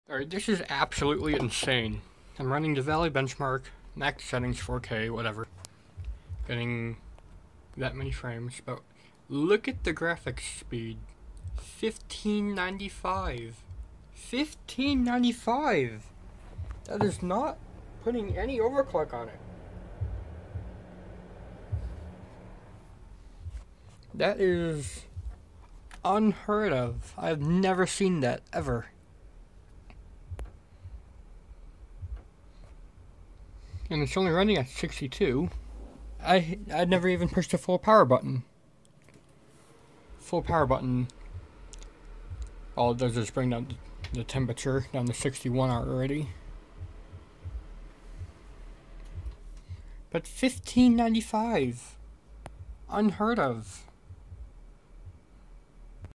Alright, this is absolutely insane. I'm running the Valley benchmark, max settings 4K, whatever. Getting that many frames, but look at the graphics speed. 1595. 1595! That is not putting any overclock on it. That is unheard of. I've never seen that, ever. And it's only running at 62. I'd never even pushed the full power button. Full power button. All it does is bring down the temperature down to 61 already. But 1595. Unheard of.